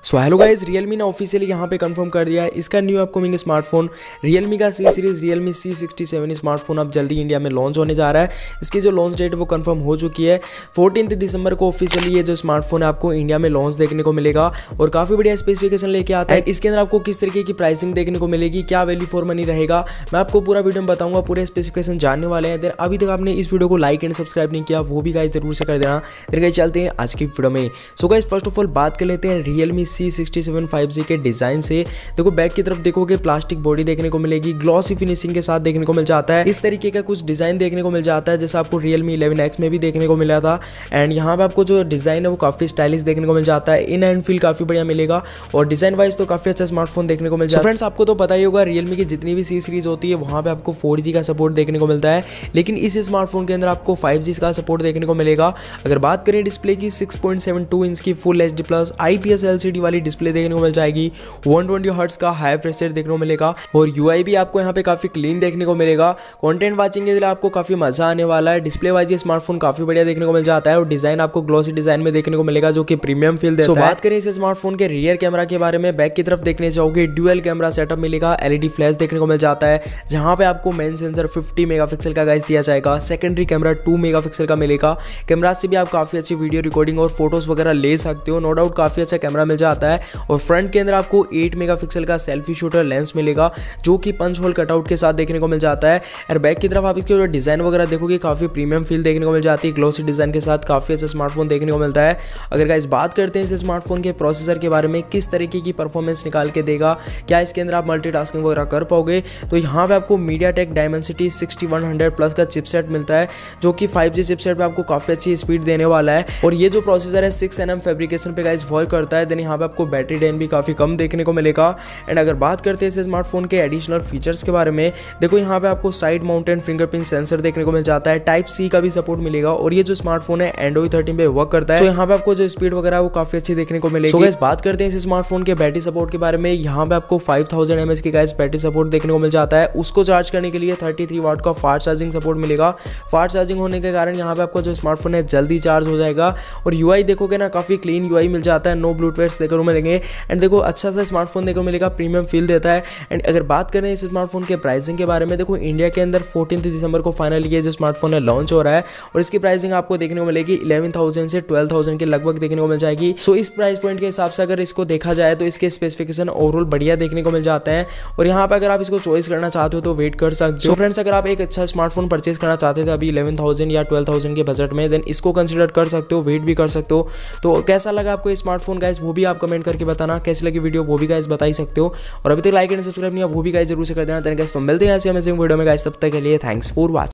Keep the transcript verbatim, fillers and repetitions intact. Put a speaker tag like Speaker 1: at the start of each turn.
Speaker 1: सो hello guys, Realme ने officially यहाँ पे कंफर्म कर दिया है इसका न्यू अपकमिंग स्मार्टफोन रियलमी का C series Realme C sixty seven smartphone अब जल्दी इंडिया में लॉन्च होने जा रहा है। इसकी जो लॉन्च डेट वो कंफर्म हो चुकी है। फोर्टीन दिसंबर को ऑफिशियली ये जो स्मार्टफोन है आपको इंडिया में लॉन्च देखने को मिलेगा और काफी बढ़िया स्पेसिफिकेशन लेके आता है। इसके अंदर आपको किस तरीके की प्राइसिंग देखने को मिलेगी, क्या वैल्यू फॉर मनी रहेगा, मैं आपको पूरा वीडियो में बताऊंगा, पूरे स्पेसिफिकेशन जानने वाले हैं। देन अभी तक आपने इस वीडियो को लाइक एंड सब्सक्राइब नहीं किया वो भी गाइस जरूर से कर देना। देन गाइस चलते हैं आज की वीडियो में। So guys first of all बात कर लेते हैं Realme C sixty seven five G के डिजाइन से। देखो बैक की तरफ देखोगे प्लास्टिक बॉडी देखने को मिलेगी, ग्लॉसी फिनिशिंग के साथ देखने को मिल जाता है। इस तरीके का कुछ डिजाइन देखने को मिल जाता है जैसा आपको रियलमी इलेवन एक्स में भी देखने को मिला था। एंड यहाँ पे आपको जो डिजाइन है वो काफी स्टाइलिश देखने को मिल जाता है। इन एंड फील काफी बढ़िया मिलेगा और डिजाइन वाइज तो काफी अच्छा स्मार्टफोन देखने को मिल जाता है। फ्रेंड्स आपको तो पता ही होगा रियलमी की जितनी भी सी सीरीज होती है वहाँ पे आपको फोर जी का सपोर्ट देखने को मिलता है, लेकिन इस स्मार्टफोन के अंदर आपको फाइव जी का सपोर्ट देखने को मिलेगा। अगर बात करें डिस्प्ले की, six point seven two inch की full H D plus IPS LCD वाली डिस्प्ले देखने को मिल जाएगी। वन ट्वेंटी हर्ट्ज का हाई रिफ्रेश रेट देखने को मिलेगा और यूआई भी आपको यहाँ पे काफी क्लीन देखने को मिलेगा। कंटेंट वाचिंग के लिए आपको काफी मजा आने वाला है। डिस्प्ले वाइज ये स्मार्टफोन काफी बढ़िया देखने को मिल जाता है और डिजाइन आपको ग्लॉसी डिजाइन में देखने को मिलेगा जो कि प्रीमियम फील देता है। बात करें इस स्मार्टफोन के रियर कैमरा के बारे में, बैक की तरफ देखने जाओगे ड्यूअल कैमरा सेटअप मिलेगा, एलईडी फ्लैश देखने को मिल जाता है जहां पे आपको मेन सेंसर फिफ्टी मेगापिक्सल का गाइस दिया जाएगा। सेकेंडरी कैमरा टू मेगापिक्सल का मिलेगा। कैमरा से भी आप काफी अच्छी वीडियो रिकॉर्डिंग और फोटोज वगैरह ले सकते हो, नो डाउट काफी अच्छा कैमरा मिल जाता है। और फ्रंट के अंदर आपको एट मेगापिक्सल का सेल्फी शूटर लेंस मिलेगा जो कि पंच होल कटआउट के साथ देखने को मिल जाता है। और बैक की तरफ आप इसके जो डिजाइन वगैरह देखोगे काफी प्रीमियम फील देखने को मिल जाती है। ग्लोसी डिजाइन के साथ काफी अच्छा स्मार्टफोन देखने को मिलता है। अगर गाइस बात करते हैं इस स्मार्टफोन के प्रोसेसर के बारे में, किस तरीके की परफॉर्मेंस निकाल के देगा, क्या इसके अंदर आप मल्टीटास्किंग वगैरह कर पाओगे, तो यहाँ पे आपको MediaTek Dimensity sixty one hundred plus का चिपसेट मिलता है जो कि फाइव जी चिपसेट पे आपको काफी अच्छी स्पीड देने वाला है। और ये जो प्रोसेसर है सिक्स एन एम फैब्रिकेशन पे गाइस वर्क करता है। देन यहाँ पे आपको बैटरी ड्रेन भी काफी कम देखने को मिलेगा। एंड अगर बात करते हैं इस स्मार्टफोन के एडिशनल फीचर्स के बारे में, देखो यहाँ पे आपको साइड माउंटेड फिंगरप्रिंट सेंसर देखने को मिल जाता है, टाइप सी का भी सपोर्ट मिलेगा और ये जो स्मार्टफोन है एंड्रॉइड थर्टीन पे वर्क करता है। तो यहाँ पे आपको जो स्पीड वगैरह वो काफी अच्छी देखने को मिलेगी। सो गाइस बात करते हैं इस स्मार्टफोन के बैटरी सपोर्ट के बारे में, यहाँ पे आपको फाइव थाउजेंड एमएच की गाइस बैटरी सपोर्ट देखने को मिल जाता है। उसको चार्ज करने के लिए थर्टी थ्री वाट का फास्ट चार्जिंग सपोर्ट मिलेगा। फास्ट चार्जिंग होने के कारण यहाँ पे आपको जो स्मार्टफोन है जल्दी चार्ज हो जाएगा। और यूआई देखोगे ना काफी क्लीन यूआई मिल जाता है, नो ब्लूटूथ देखने को मिलेंगे। एंड देखो अच्छा सा स्मार्टफोन देखने को मिलेगा, प्रीमियम फील देता है। एंड अगर बात करें इस स्मार्टफोन के प्राइसिंग के बारे में, देखो इंडिया के अंदर फोर्टीन दिसंबर को फाइनली ये जो स्मार्टफोन है लॉन्च हो रहा है और इसकी प्राइसिंग आपको देखने को मिलेगी इलेवन थाउजेंड से ट्वेल्व थाउजेंड के लगभग देखने को मिल जाएगी। सो इस प्राइस पॉइंट के हिसाब से अगर इसको देखा जाए तो इसके स्पेसिफिकेशन ओवरऑल बढ़िया देखने को मिल जाते हैं। और यहाँ पे अगर आप इसको चॉइस करना चाहते हो तो वेट कर सकते हो। फ्रेंड्स अगर आप एक अच्छा स्मार्टफोन परचेज करना चाहते थे अभी इलेवन थाउजेंड या ट्वेल्व थाउजेंड के बजट में, देन इसको कंसिडर कर सकते हो, वेट भी कर सकते हो। तो कैसा लगा आपको ये स्मार्टफोन गाइस वो भी आप कमेंट करके बताना, कैसी लगी वीडियो वो भी गाइस बता ही सकते हो। और अभी तक लाइक एंड सब्सक्राइब नहीं है वो भी गाइस जरूर से कर देना। देन गाइस तो मिलते हैं ऐसे अमेजिंग वीडियो में गाइस, तब तक के लिए थैंक्स फॉर वॉचिंग।